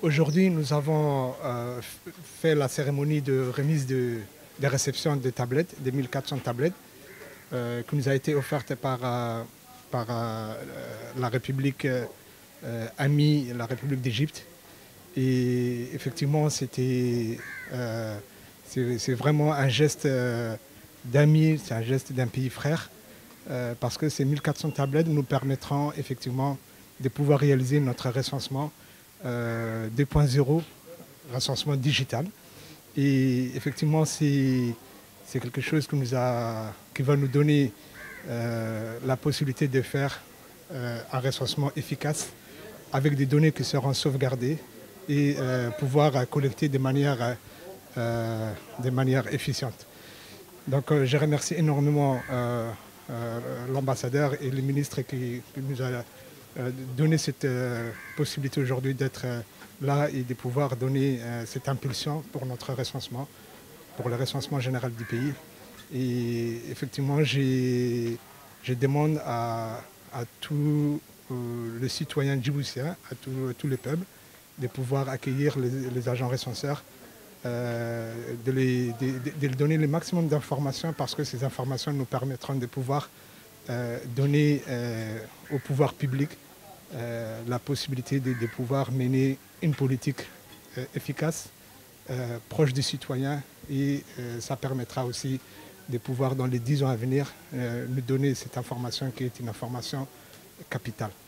Aujourd'hui, nous avons fait la cérémonie de remise de réception de tablettes, des 1400 tablettes, qui nous a été offerte par la République amie, la République d'Égypte. Et effectivement, c'est vraiment un geste d'amis, c'est un geste d'un pays frère, parce que ces 1400 tablettes nous permettront effectivement de pouvoir réaliser notre recensement 2.0, recensement digital. Et effectivement, c'est quelque chose qui va nous donner la possibilité de faire un recensement efficace avec des données qui seront sauvegardées et pouvoir collecter de manière efficiente. Donc je remercie énormément l'ambassadeur et le ministre qui nous a donné cette possibilité aujourd'hui d'être là et de pouvoir donner cette impulsion pour notre recensement, pour le recensement général du pays. Et effectivement, je demande à tous les citoyens djiboutiens, à tous les peuples, de pouvoir accueillir les agents recenseurs, de leur donner le maximum d'informations parce que ces informations nous permettront de pouvoir donner au pouvoir public la possibilité de pouvoir mener une politique efficace, proche des citoyens, et ça permettra aussi de pouvoir, dans les 10 ans à venir, nous donner cette information qui est une information capitale.